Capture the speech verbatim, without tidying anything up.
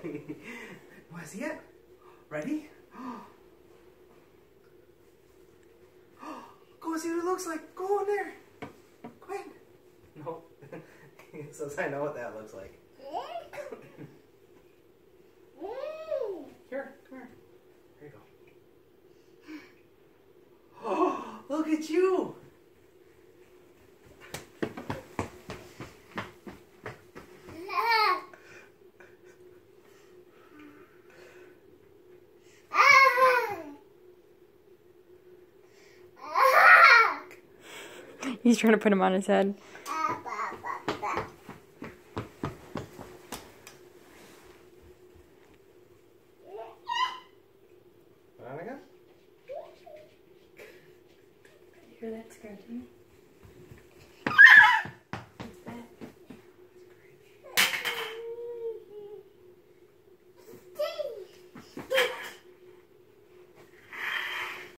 Want to see it? Ready? Go and see what it looks like. Go in there. Quick. No. Since I know what that looks like. Here, come here. There you go. Oh, look at you. He's trying to put him on his head. Veronica? You hear that scratching?